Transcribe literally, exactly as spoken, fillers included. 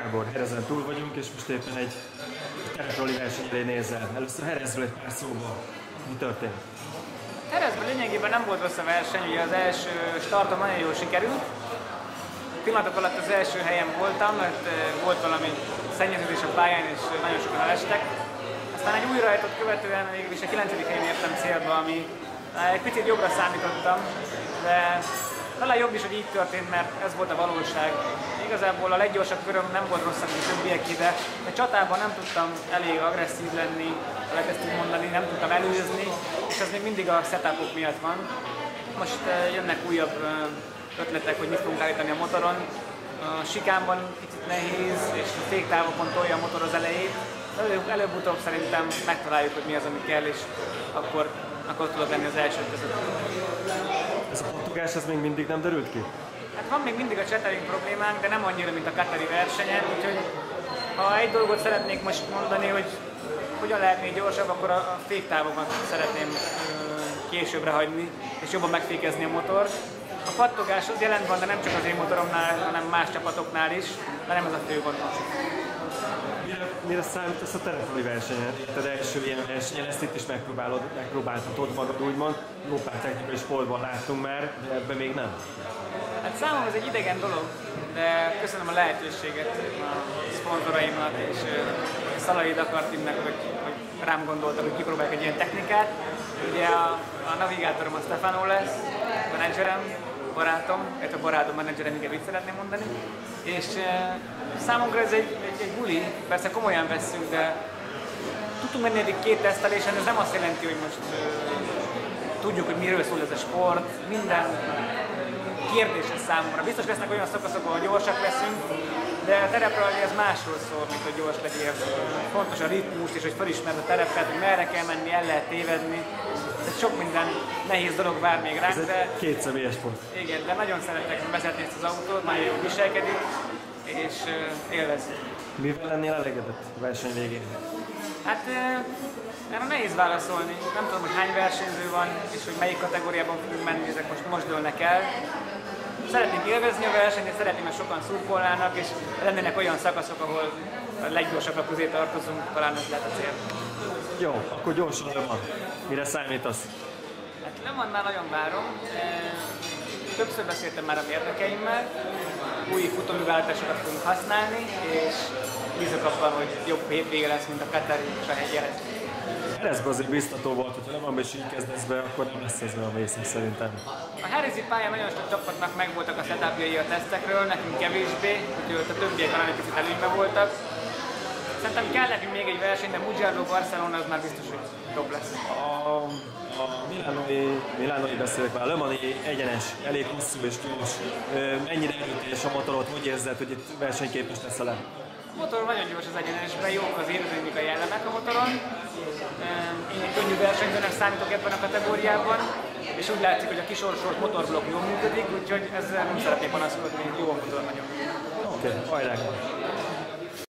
Gábor, Herezen túl vagyunk, és most éppen egy tereproli verseny elé nézel. Először Herezről egy pár szóban. Mi történt? Herezben lényegében nem volt rossz a verseny, ugye az első startom nagyon jól sikerült. Pillanatok alatt az első helyen voltam, mert volt valami szennyeződés a pályán, és nagyon sokan elestek. Aztán egy új rajtot követően végül is a kilencedik helyen értem célba, ami egy picit jobbra számítottam, de talán jobb is, hogy így történt, mert ez volt a valóság. Igazából a leggyorsabb köröm nem volt rosszabb, mint a többiek ide. De csatában nem tudtam elég agresszív lenni, lehet ezt így mondani, nem tudtam előzni, és ez még mindig a setupok miatt van. Most jönnek újabb ötletek, hogy mit fogunk állítani a motoron. A sikánban kicsit nehéz, és a féktávokon tolja a motor az elejét. Előbb, előbb-utóbb szerintem megtaláljuk, hogy mi az, ami kell, és akkor, akkor tudok lenni az első között. Ez a pattogás, ez még mindig nem derült ki? Hát van még mindig a chattering problémánk, de nem annyira, mint a Qatari versenyen, úgyhogy ha egy dolgot szeretnék most mondani, hogy hogyan lehet még gyorsabb, akkor a féktávokat szeretném későbbre hagyni, és jobban megfékezni a motor. A pattogás az jelen van, de nem csak az én motoromnál, hanem más csapatoknál is, de nem ez a fő gond. Mire, mire számítasz a tereproli versenyen? Tehát első ilyen versenyen, ezt itt is megpróbálod, megpróbáltatod magad, úgymond. Jó pár technikai sportban láttunk már, de ebben még nem. Hát számomra ez egy idegen dolog, de köszönöm a lehetőséget a szponzoraimnak és Szalai Dakar teamnek, hogy, hogy rám gondoltak, hogy kipróbálják egy ilyen technikát. Ugye a, a navigátorom a Stefano lesz, menedzserem, barátom, illetve barátom, menedzserem, inkább így szeretném mondani. És e, számunkra ez egy, egy, egy buli, persze komolyan vesszük, de tudtunk menni eddig két tesztelésen, ez nem azt jelenti, hogy most e, tudjuk, hogy miről szól ez a sport, minden kérdéses számomra. Biztos lesznek olyan szakaszok, ahol gyorsak leszünk, de a tereprali ez másról szól, mint hogy gyors legyél. Fontos a ritmus, és hogy felismerd a terepet, hogy merre kell menni, el lehet tévedni. Ez sok minden nehéz dolog vár még ránk, de... Két személyes sport. Igen, de nagyon szeretek vezetni ezt az autót, nagyon jól viselkedik, és uh, élvezni. Mivel lennél elégedett a verseny végén? Hát uh, erre nehéz válaszolni. Nem tudom, hogy hány versenyző van, és hogy melyik kategóriában fogunk menni, ezek most, most dőlnek el. Szeretnénk élvezni a versenyt, és szeretném, hogy sokan szurkolnának, és lennének olyan szakaszok, ahol a leggyorsabbak közé tartozunk, talán ez lehet a cél. Jó, akkor gyorsan Le Mans. Mire számítasz? Hát Le Mans-nál nagyon várom. Többször beszéltem már a érdekeimmel, új futóműváltásokat fogunk használni, és bízok abban, hogy jobb hétvége lesz, mint a Qatari és a Jerez. Jerezben azért biztató volt, hogyha Le Mansban is így kezdesz be, akkor nem lesz ez olyan vészes szerintem. A Jerezi pályán nagyon sok csapatnak megvoltak a setupjai a tesztekről, nekünk kevésbé, úgyhogy a többiek talán egy picit előnyben voltak. Szerintem kell nekünk még egy verseny, de Mugello, Barcelona az már biztos, hogy top lesz. A, a Milánói, Milánói beszélek már, a Le Mans-i egyenes, elég hosszú és gyors. Ennyire erőteljes a motorot, hogy érzed, hogy itt versenyképes leszel-e? A motor nagyon gyors az egyenesben, jók az érződik a jellemek a motoron. Én egy könnyű versenyzőnek számítok ebben a kategóriában, és úgy látszik, hogy a kisorsolt motorblokk jól működik, úgyhogy ezzel nem szeretnék panaszkodni, jó a motor nagyon. Oké, okay, hajrá!